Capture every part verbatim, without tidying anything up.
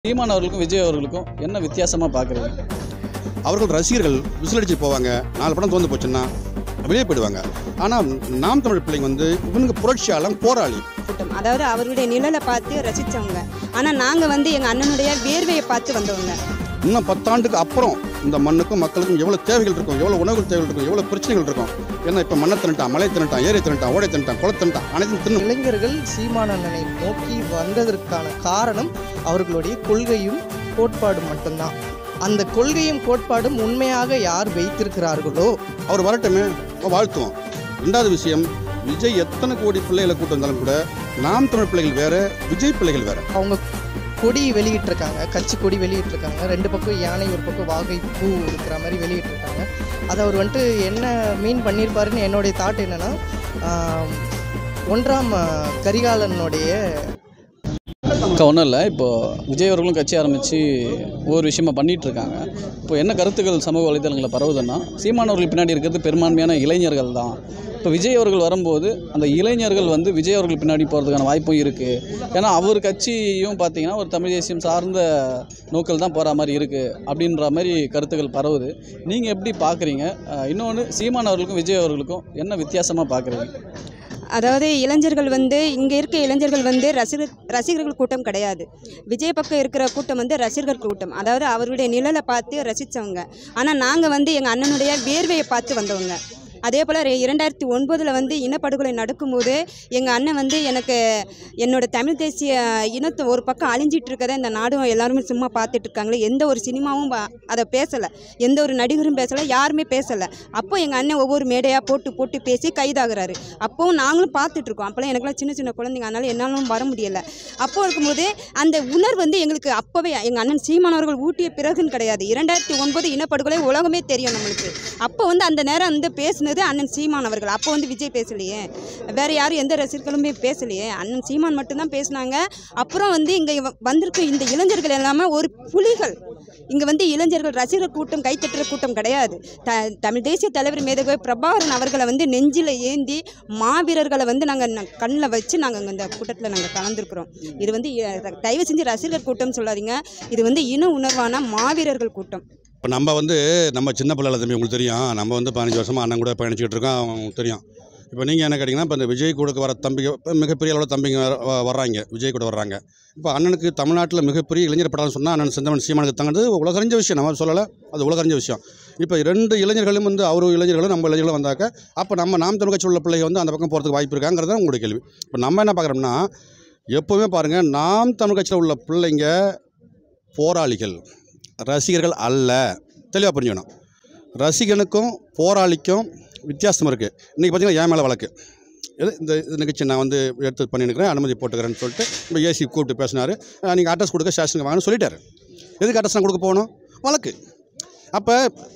சீமான் அவர்களுக்கும் விஜய் அவர்களுக்கும் என்ன வித்தியாசமாக பார்க்குறீங்க? அவர்கள் ரசிகர்கள் விசிலடிச்சு போவாங்க, நாலு படம் தோந்து போச்சுன்னா வெளியே போயிடுவாங்க. ஆனால் நாம் தமிழ் பிள்ளைங்க வந்து இவனுக்கு புரட்சியாளன், போராளி கூட்டம். அதாவது அவருடைய நிழலை பார்த்து ரசித்தவங்க. ஆனால் நாங்கள் வந்து எங்கள் அண்ணனுடைய வேர்வையை பார்த்து வந்தவங்க. இன்னும் பத்தாண்டுக்கு அப்புறம் இந்த மண்ணுக்கும் மக்களுக்கும் எவ்வளோ தேவைகள் இருக்கும், எவ்வளோ உணவுகள் தேவைகள் இருக்கும், எவ்வளோ பிரச்சனைகள் இருக்கும். ஏன்னா இப்போ மண்ணை திரட்டான், மலை திரட்டான், ஏரி திரட்டான், ஓடை திரட்டான், குளை திரட்டான், அனைத்தும் தின்னு. இளைஞர்கள் சீமானண்ணனை நோக்கி வந்ததற்கான காரணம் அவர்களுடைய கொள்கையும் கோட்பாடும் மட்டும்தான். அந்த கொள்கையும் கோட்பாடும் உண்மையாக யார் வைத்திருக்கிறார்களோ அவர் வரட்டுமே, வாழ்த்துவோம். ரெண்டாவது விஷயம், விஜய் எத்தனை கோடி பிள்ளைகளை கூட்டு வந்தாலும் கூட நாம் தமிழ் பிள்ளைகள் வேற, விஜய் பிள்ளைகள் வேற. அவங்க கொடி வெளியிட்டிருக்காங்க, கட்சி கொடி வெளியிட்டிருக்காங்க. ரெண்டு பக்கம் யானை, ஒரு பக்கம் வாகை பூ இருக்கிற மாதிரி வெளியிட்டிருக்காங்க. அதை அவர் வந்துட்டு என்ன மீன் பண்ணியிருப்பாருன்னு என்னுடைய தாட் என்னென்னா, ஒன்றாம் கரிகாலனுடைய ஒன்றும் இல்லை. இப்போது விஜய் அவர்களும் கட்சி ஆரம்பித்து ஒவ்வொரு விஷயமா பண்ணிகிட்டு இருக்காங்க. இப்போ என்ன கருத்துக்கள் சமூக வலைதளங்களில் பரவுதுன்னா, சீமான் அவர்கள் பின்னாடி இருக்கிறது பெரும்பான்மையான இளைஞர்கள் தான். இப்போ விஜய் அவர்கள் வரும்போது அந்த இளைஞர்கள் வந்து விஜய் அவர்கள் பின்னாடி போகிறதுக்கான வாய்ப்பும் இருக்குது. ஏன்னா அவர் கட்சியும் பார்த்திங்கன்னா ஒரு தமிழ் தேசியம் சார்ந்த நோக்கில் தான் போகிற மாதிரி இருக்குது அப்படின்ற மாதிரி கருத்துக்கள் பரவுது. நீங்கள் எப்படி பார்க்குறீங்க? இன்னொன்று, சீமான் அவர்களுக்கும் விஜய் அவர்களுக்கும் என்ன வித்தியாசமாக பார்க்குறீங்க? அதாவது இளைஞர்கள் வந்து இங்கே இருக்க இளைஞர்கள் வந்து ரசிகர் ரசிகர்கள் கூட்டம் கிடையாது. விஜய் பக்கம் இருக்கிற கூட்டம் வந்து ரசிகர்கள் கூட்டம். அதாவது அவருடைய நிழலை பார்த்து ரசித்தவங்க. ஆனால் நாங்கள் வந்து எங்கள் அண்ணனுடைய வேர்வையை பார்த்து வந்தவங்க. அதே போல் இரண்டாயிரத்தி ஒன்பதில் வந்து இனப்படுகொலை நடக்கும்போது எங்கள் அண்ணன் வந்து எனக்கு என்னோட தமிழ் தேசிய இனத்தை ஒரு பக்கம் அழிஞ்சிட்டு இருக்கதை இந்த நாடும் எல்லாருமே சும்மா பார்த்துட்டு இருக்காங்களே, எந்த ஒரு சினிமாவும் அதை பேசலை, எந்த ஒரு நடிகரும் பேசலை, யாருமே பேசலை. அப்போ எங்கள் அண்ணன் ஒவ்வொரு மேடையாக போட்டு போட்டு பேசி கைதாகிறாரு. அப்போவும் நாங்களும் பார்த்துட்ருக்கோம். அப்போலாம் எனக்குலாம் சின்ன சின்ன குழந்தைங்க, அதனால் என்னாலும் வர முடியலை. அப்போ இருக்கும்போது அந்த உணர்வு வந்து எங்களுக்கு அப்போவே எங்கள் அண்ணன் சீமானவர்கள் ஊட்டிய பிறகுன்னு கிடையாது. இரண்டாயிரத்தி ஒன்பது இனப்படுகொலை உலகமே தெரியும் நம்மளுக்கு. அப்போ வந்து அந்த நேரம் வந்து பேசினது அண்ணன் சீமான் அவர்கள். அப்போ வந்து விஜய் பேசலையே, வேறு யாரும் எந்த ரசிகர்களுமே பேசலையே, அண்ணன் சீமான் மட்டும்தான் பேசினாங்க. அப்புறம் வந்து இங்கே வந்திருக்க இந்த இளைஞர்கள் எல்லாமே ஒரு புலிகள். இங்கே வந்து இளைஞர்கள் ரசிகர் கூட்டம், கைத்தட்டுற கூட்டம் கிடையாது. த தமிழ் தேசிய தலைவர் மேதகு பிரபாகரன் அவர்களை வந்து நெஞ்சில் ஏந்தி மாவீரர்களை வந்து நாங்கள் கண்ணில் வச்சு நாங்கள் இந்த கூட்டத்தில் நாங்கள் கலந்துருக்குறோம். இது வந்து தயவு செஞ்சு ரசிகர் கூட்டம் சொல்லாதீங்க, இது வந்து இன உணர்வான மாவீரர்கள் கூட்டம். இப்போ நம்ம வந்து நம்ம சின்ன பிள்ளைல தம்பி உங்களுக்கு தெரியும், நம்ம வந்து பதினஞ்சு வருஷமாக அண்ணன் கூட பயணிச்சுக்கிட்டு இருக்கோம், அவங்களுக்கு தெரியும். இப்போ நீங்கள் என்ன கேட்டிங்கன்னா, இப்போ இந்த விஜய் கூட வர தம்பிங்க, இப்போ மிகப்பெரிய அளவில் தம்பிங்க வர்றாங்க, விஜய் கூட வர்றாங்க. இப்போ அண்ணனுக்கு தமிழ்நாட்டில் மிகப்பெரிய இளைஞர் படம் சொன்னால் அண்ணன் செந்தமன் சீமானுக்கு தங்கிறது உலகறிஞ்ச விஷயம், நம்ம சொல்லலை, அது உலகறிஞ்ச விஷயம். இப்போ ரெண்டு இளைஞர்களும் வந்து அவர் இளைஞர்களும் நம்ம இளைஞர்களும் வந்தாக்க அப்போ நம்ம நாம் தமிழ் கட்சி உள்ள பிள்ளைங்க வந்து அந்த பக்கம் போகிறதுக்கு வாய்ப்பு இருக்காங்கிறது தான் உங்களுடைய கேள்வி. இப்போ நம்ம என்ன பார்க்குறோம்னா, எப்போவுமே பாருங்கள், நாம் தமிழ் கட்சியில் உள்ள பிள்ளைங்க போராளிகள், ரசிகர்கள் அல்ல. தெளிவாக புரிஞ்சுக்கணும். ரசிகனுக்கும் போராளிக்கும் வித்தியாசம் இருக்குது. இன்றைக்கி பார்த்திங்கன்னா என் மேலே வழக்கு, இந்த நிகழ்ச்சி நான் வந்து எடுத்து பண்ணியிருக்கிறேன், அனுமதி போட்டுக்கிறேன்னு சொல்லிட்டு இப்போ ஏசி கூப்பிட்டு பேசினார். நீங்கள் அட்ரஸ் கொடுக்க ஸ்டேஷனுக்கு வாங்கன்னு சொல்லிட்டாரு. எதுக்கு அட்ரஸ் நான் கொடுக்க போகணும்? வழக்கு. அப்போ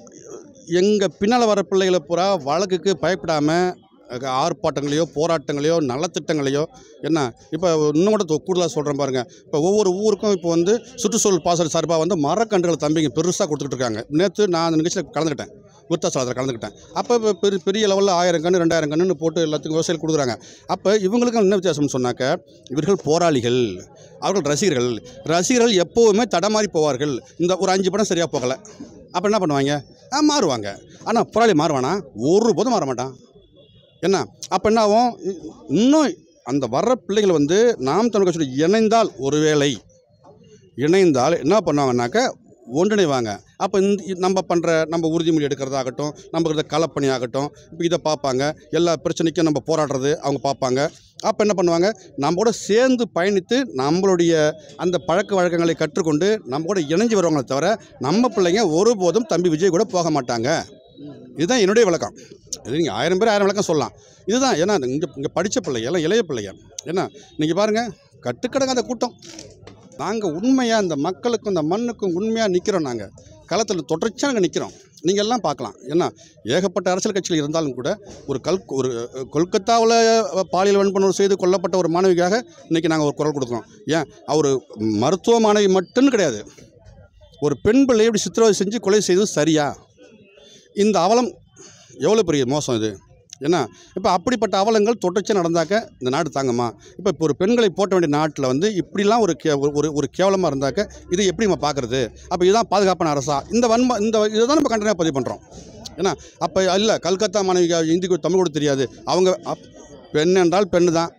எங்கள் பின்னால் வர பிள்ளைகளை பூரா வழக்குக்கு பயப்படாமல் ஆர்ப்பாட்டங்களையோ போராட்டங்களையோ நலத்திட்டங்களையோ என்ன இப்போ இன்னும் கூட கூடுதலாக சொல்கிறேன் பாருங்கள். இப்போ ஒவ்வொரு ஊருக்கும் இப்போ வந்து சுற்றுச்சூழல் பாசல் சார்பாக வந்து மரக்கன்றுகள் தம்பிங்க பெருசாக கொடுத்துக்கிட்டு இருக்காங்க. நேற்று நான் அந்த நிகழ்ச்சியில் கலந்துக்கிட்டேன், விருத்தாசலத்தில் கலந்துக்கிட்டேன். அப்போ இப்போ பெரிய பெரிய லெவலில் ஆயிரம் கன்று ரெண்டாயிரம் கன்றுன்னு போட்டு எல்லாத்துக்கும் விவசாயிகள் கொடுக்குறாங்க. அப்போ இவங்களுக்கும் என்ன வித்தியாசம்னு சொன்னாக்க, இவர்கள் போராளிகள், அவர்கள் ரசிகர்கள். ரசிகர்கள் எப்போவுமே தடமாறி போவார்கள். இந்த ஒரு அஞ்சு படம் சரியாக போகலை, அப்போ என்ன பண்ணுவாங்க? ஆ மாறுவாங்க. ஆனால் போராளி மாறுவானா? ஒரு போதும் மாற மாட்டான். என்ன அப்போ என்ன ஆகும்? இன்னும் அந்த வர்ற பிள்ளைகள் வந்து நாம் தமிழ் கட்சியோட இணைந்தால், ஒருவேளை இணைந்தால் என்ன பண்ணுவாங்கன்னாக்க ஒன்றிணைவாங்க. அப்போ இந்த நம்ம பண்ணுற நம்ம உறுதிமொழி எடுக்கிறதாகட்டும், நம்ம இருக்கிற களப்பணி ஆகட்டும், இப்போ இதை பார்ப்பாங்க. எல்லா பிரச்சனைக்கும் நம்ம போராடுறது அவங்க பார்ப்பாங்க. அப்போ என்ன பண்ணுவாங்க? நம்ம கூட சேர்ந்து பயணித்து நம்மளுடைய அந்த பழக்க வழக்கங்களை கற்றுக்கொண்டு நம்ம கூட இணைஞ்சு வருவாங்களே தவிர நம்ம பிள்ளைங்க ஒருபோதும் தம்பி விஜய் கூட போக மாட்டாங்க. இதுதான் என்னுடைய விளக்கம். இது நீங்கள் ஆயிரம் பேர் ஆயிரம் விளக்கம் சொல்லலாம். இதுதான். ஏன்னா இங்கே இங்கே படித்த பிள்ளைங்க எல்லாம் இளைய பிள்ளைங்க. ஏன்னா நீங்கள் பாருங்கள், கட்டுக்கடங்காத கூட்டம். நாங்கள் உண்மையாக இந்த மக்களுக்கும் இந்த மண்ணுக்கும் உண்மையாக நிற்கிறோம். நாங்கள் களத்தில் தொடர்ச்சியாக நாங்கள் நிற்கிறோம். நீங்கள் எல்லாம் பார்க்கலாம். ஏன்னா ஏகப்பட்ட அரசியல் கட்சியில் இருந்தாலும் கூட ஒரு கல் ஒரு கொல்கத்தாவில் பாலியல் வன்புணர்வு செய்து கொல்லப்பட்ட ஒரு மாணவிக்காக இன்றைக்கி நாங்கள் ஒரு குரல் கொடுக்குறோம். ஏன் அவர் மருத்துவ மாணவி மட்டும்னு கிடையாது, ஒரு பெண் பிள்ளையை இப்படி சித்திரவதை செஞ்சு கொலை செய்தது சரியா? இந்த அவலம் எவ்வளோ பெரிய மோசம் இது. ஏன்னா இப்போ அப்படிப்பட்ட அவலங்கள் தொடர்ச்சி நடந்தாக்க இந்த நாடு தாங்குமா? இப்போ இப்போ ஒரு பெண்களை போட்ட வேண்டிய நாட்டில் வந்து இப்படிலாம் ஒரு கே ஒரு ஒரு கேவலமாக இருந்தாக்க இது எப்படி நம்ம பார்க்குறது? அப்போ இதுதான் பாதுகாப்பான அரசா? இந்த வன்ம இந்த இதை தான் நம்ம கண்டனம் பதிவு பண்ணுறோம். ஏன்னா அப்போ இல்லை கல்கத்தா மாணவிக்கு ஹிந்தி தமிழ் கூட தெரியாது, அவங்க பெண் என்றால் பெண்ணு தான்,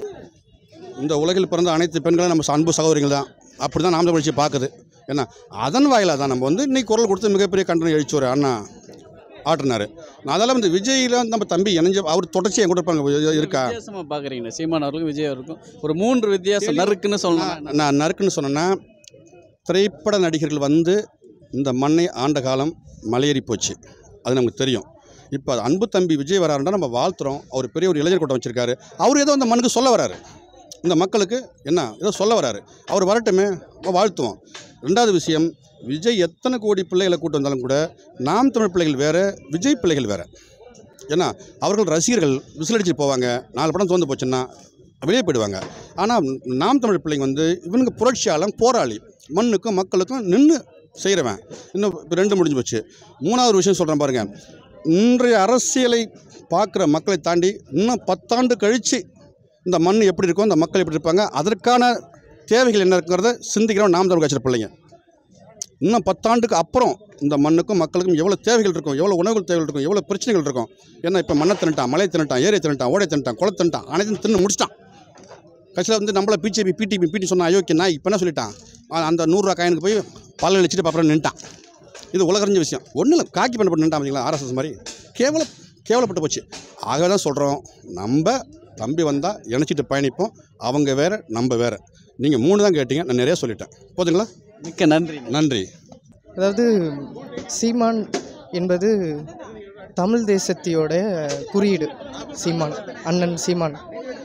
இந்த உலகில் பிறந்த அனைத்து பெண்களும் நம்ம அன்பு சகோதரிகள் தான், அப்படி தான் நாம் தமிழ் கட்சி பார்க்குது. ஏன்னா அதன் வாயிலாக தான் நம்ம வந்து இன்றைக்கி குரல் கொடுத்து மிகப்பெரிய கண்டனம் எழுச்சி ஒரு அண்ணா ஆட்டினார். அதெல்லாம் வந்து விஜயில் நம்ம தம்பி இணைஞ்ச அவர் தொடர்ச்சி என் கூட இருப்பாங்க இருக்கா வித்தியாசமாக பார்க்குறீங்க சீமான் அவர்களுக்கும் விஜய் அவருக்கும் ஒரு மூன்று வித்தியாசம் நறுக்குன்னு சொல்லலாம். நான் நறுக்குன்னு சொன்னேன்னா, திரைப்பட நடிகர்கள் வந்து இந்த மண்ணை ஆண்ட காலம் மலையேறி போச்சு, அது நமக்கு தெரியும். இப்போ அன்பு தம்பி விஜய் வராருன்னா நம்ம வாழ்த்துறோம். அவர் பெரிய ஒரு இளைஞர் கூட்டம் வச்சுருக்காரு. அவர் ஏதோ அந்த மண்ணுக்கு சொல்ல வராரு, இந்த மக்களுக்கு என்ன ஏதோ சொல்ல வராரு, அவர் வரட்டுமே, வாழ்த்துவோம். ரெண்டாவது விஷயம், விஜய் எத்தனை கோடி பிள்ளைகளை கூட்டு வந்தாலும் கூட நாம் தமிழ் பிள்ளைகள் வேறு, விஜய் பிள்ளைகள் வேறு. ஏன்னா அவர்கள் ரசிகர்கள் விசிலடிச்சு போவாங்க, நாலு படம் தோந்து போச்சுன்னா வெளியே போயிடுவாங்க. ஆனால் நாம் தமிழ் பிள்ளைங்க வந்து இவனுக்கு புரட்சியாளன், போராளி, மண்ணுக்கும் மக்களுக்கும் நின்று செய்கிறவன். இன்னும் ரெண்டு முடிஞ்சு போச்சு. மூணாவது விஷயம் சொல்கிறேன் பாருங்கள், இன்றைய அரசியலை பார்க்குற மக்களை தாண்டி இன்னும் பத்தாண்டு கழித்து இந்த மண் எப்படி இருக்கும், இந்த மக்கள் எப்படி இருப்பாங்க, அதற்கான தேவைகள் என்ன இருக்கிறத சிந்திக்கிறோம் நாம் தமிழ் கட்சியில் பிள்ளைங்க. இன்னும் பத்தாண்டுக்கு அப்புறம் இந்த மண்ணுக்கும் மக்களுக்கும் எவ்வளோ தேவைகள் இருக்கும், எவ்வளோ உணவுகள் தேவைகள் இருக்கும், எவ்வளோ பிரச்சனைகள் இருக்கும். ஏன்னா இப்போ மண்ணை தின்னுட்டான், மலை தின்னுட்டான், ஏரியை தின்னுட்டான், ஓடை தின்னுட்டான், குளை தின்னுட்டான், அனைத்தும் தின்னு முடிச்சிட்டான். கட்சியில் வந்து நம்மள பிஜேபி பிடிபி பிடி சொன்னால் அயோக்கிய நான் இப்போ என்ன சொல்லிட்டான், அந்த நூறுரூவா காயினுக்கு போய் பல்ல அழிச்சிட்டு அப்புறம் நின்ட்டான். இது உலகறிஞ்ச விஷயம். ஒன்றும் இல்லை, காக்கி பண்ணப்பட்டு நின்ட்டான் பார்த்தீங்களா, ஆர்எஸ்எஸ் மாதிரி கேவல கேவலப்பட்டு போச்சு. ஆகவே தான் சொல்கிறோம், நம்ம தம்பி வந்தால் இணைச்சிட்டு பயணிப்போம். அவங்க வேறு, நம்ம வேறு. நீங்கள் மூணு தான் கேட்டீங்க, நான் நிறையா சொல்லிட்டேன். போதுங்களா? மிக்க நன்றி. நன்றி. அதாவது சீமான் என்பது தமிழ் தேசத்தியோட குறியீடு. சீமான், அண்ணன் சீமான்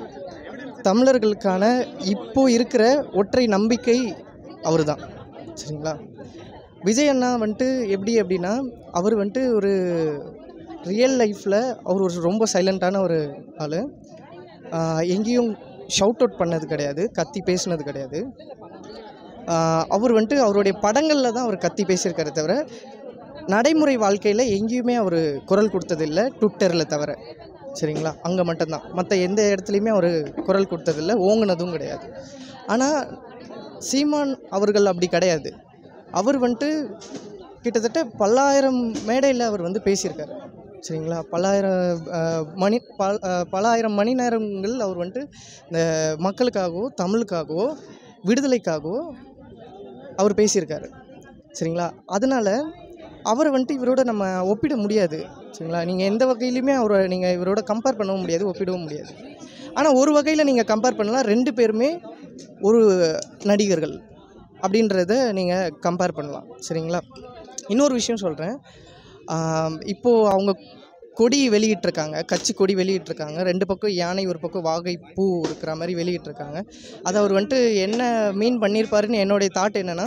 தமிழர்களுக்கான இப்போ இருக்கிற ஒற்றை நம்பிக்கை அவர் தான். சரிங்களா? விஜய் அண்ணா வந்துட்டு எப்படி அப்படின்னா, அவர் வந்துட்டு ஒரு ரியல் லைஃப்பில் அவர் ஒரு ரொம்ப சைலண்ட்டான ஒரு ஆள். எங்கேயும் ஷவுட் அவுட் பண்ணது கிடையாது, கத்தி பேசினது கிடையாது. அவர் வந்துட்டு அவருடைய படங்களில் தான் அவர் கத்தி பேசியிருக்காரு தவிர நடைமுறை வாழ்க்கையில் எங்கேயுமே அவர் குரல் கொடுத்ததில்லை, ட்விட்டரில் தவிர. சரிங்களா? அங்கே மட்டும்தான், மற்ற எந்த இடத்துலையுமே அவர் குரல் கொடுத்ததில்லை, ஓங்குனதும் கிடையாது. ஆனால் சீமான் அவர்கள் அப்படி கிடையாது. அவர் வந்துட்டு கிட்டத்தட்ட பல்லாயிரம் மேடையில் அவர் வந்து பேசியிருக்காரு. சரிங்களா? பல்லாயிரம் மணி பல பல ஆயிரம் மணி நேரங்கள் அவர் வந்துட்டு இந்த மக்களுக்காகவோ தமிழுக்காகவோ விடுதலைக்காகவோ அவர் பேசியிருக்காரு. சரிங்களா? அதனால் அவரை வந்துட்டு இவரோட நம்ம ஒப்பிட முடியாது. சரிங்களா? நீங்கள் எந்த வகையிலுமே அவரை நீங்கள் இவரோட கம்பேர் பண்ணவும் முடியாது, ஒப்பிடவும் முடியாது. ஆனால் ஒரு வகையில் நீங்கள் கம்பேர் பண்ணலாம், ரெண்டு பேருமே ஒரு நடிகர்கள் அப்படின்றத நீங்கள் கம்பேர் பண்ணலாம். சரிங்களா? இன்னொரு விஷயம் சொல்கிறேன். இப்போது அவங்க கொடி வெளியிட்டிருக்காங்க, கட்சி கொடி வெளியிட்டிருக்காங்க. ரெண்டு பக்கம் யானை, ஒரு பக்கம் வாகை பூ இருக்கிற மாதிரி வெளியிட்டிருக்காங்க. அதை அவர் வந்துட்டு என்ன மீன் பண்ணியிருப்பாருன்னு என்னுடைய தாட் என்னென்னா,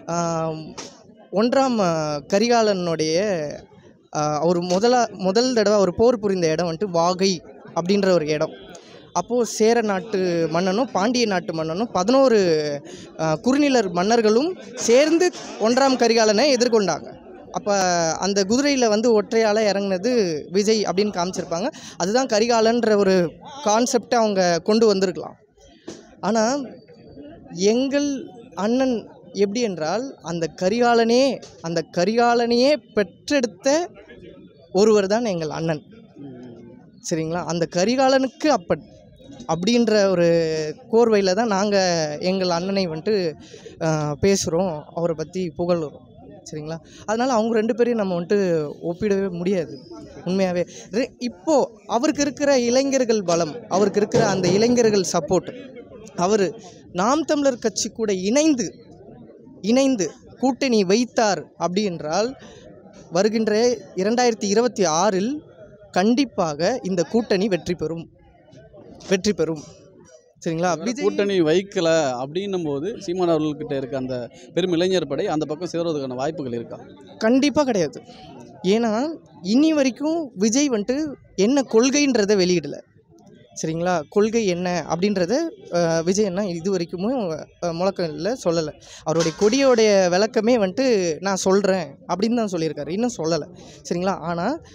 ஒன்றாம் கரிகாலனுடைய அவர் முதலா முதல் தடவை அவர் போர் புரிந்த இடம் வந்துட்டு வாகை அப்படின்ற ஒரு இடம். அப்போது சேர நாட்டு மன்னனும் பாண்டிய நாட்டு மன்னனும் பதினோரு குறுநிலர் மன்னர்களும் சேர்ந்து ஒன்றாம் கரிகாலனை எதிர்கொண்டாங்க. அப்போ அந்த குதிரையில் வந்து ஒற்றையால் இறங்குனது விஜய் அப்படின்னு காமிச்சிருப்பாங்க. அதுதான் கரிகாலன்ற ஒரு கான்செப்டை அவங்க கொண்டு வந்திருக்கலாம். ஆனால் எங்கள் அண்ணன் எப்படி என்றால், அந்த கரிகாலனே அந்த கரிகாலனையே பெற்றெடுத்த ஒருவர் தான் எங்கள் அண்ணன். சரிங்களா? அந்த கரிகாலனுக்கு அப்ப அப்படின்ற ஒரு கோர்வையில் தான் நாங்கள் எங்கள் அண்ணனை வந்துட்டு பேசுகிறோம், அவரை பற்றி புகழுறோம். சரிங்களா? அதனால் அவங்க ரெண்டு பேரையும் நம்ம வந்துட்டு ஒப்பிடவே முடியாது உண்மையாகவே. இப்போது அவருக்கு இருக்கிற இளைஞர்கள் பலம், அவருக்கு இருக்கிற அந்த இளைஞர்கள் சப்போர்ட், அவர் நாம் தமிழர் கட்சி கூட இணைந்து இணைந்து கூட்டணி வைத்தார் அப்படி என்றால் வருகின்ற இரண்டாயிரத்தி இருபத்தி ஆறில் கண்டிப்பாக இந்த கூட்டணி வெற்றி பெறும் வெற்றி பெறும் சரிங்களா? கூட்டணி வைக்கல அப்படின்னும் போது சீமான் அவர்கள்கிட்ட இருக்க அந்த பெரும் இளைஞர் படை அந்த பக்கம் சேருவதற்கான வாய்ப்புகள் இருக்கா? கண்டிப்பாக கிடையாது. ஏன்னா இனி வரைக்கும் விஜய் வந்துட்டு என்ன கொள்கைன்றதை வெளியிடலை. சரிங்களா? கொள்கை என்ன அப்படின்றத விஜய் என்ன இது வரைக்கும் முழக்கல்ல சொல்லலை. அவருடைய கொடியோடைய விளக்கமே வந்துட்டு நான் சொல்கிறேன் அப்படின்னு தான் சொல்லியிருக்காரு, இன்னும் சொல்லலை. சரிங்களா? ஆனால்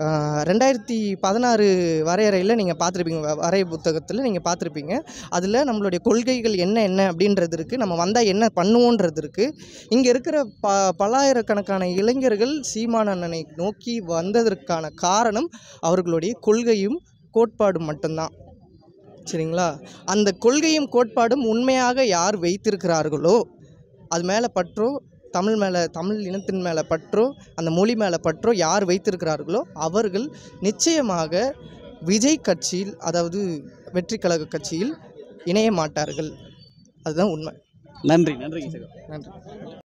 ரெண்டாயிரத்தி பதினாறு வரையறையில் நீங்கள் பார்த்துருப்பீங்க, வ- வரைய புத்தகத்தில் நீங்கள் பார்த்துருப்பீங்க. அதில் நம்மளுடைய கொள்கைகள் என்ன என்ன அப்படின்றது இருக்குது, நம்ம வந்தால் என்ன பண்ணுவோன்றது இருக்குது. இங்கே இருக்கிற ப பல்லாயிரக்கணக்கான இளைஞர்கள் சீமான் அண்ணனை நோக்கி வந்ததற்கான காரணம் அவர்களுடைய கொள்கையும் கோட்பாடும் மட்டும்தான். சரிங்களா? அந்த கொள்கையும் கோட்பாடும் உண்மையாக யார் வைத்திருக்கிறார்களோ, அது மேலே பற்றோ, தமிழ் மேலே, தமிழ் இனத்தின் மேலே பற்றோ, அந்த மொழி மேலே பற்றோ யார் வைத்திருக்கிறார்களோ அவர்கள் நிச்சயமாக விஜய் கட்சியில், அதாவது வெற்றி கழக கட்சியில் இணைய மாட்டார்கள். அதுதான் உண்மை. நன்றி நன்றி நன்றி.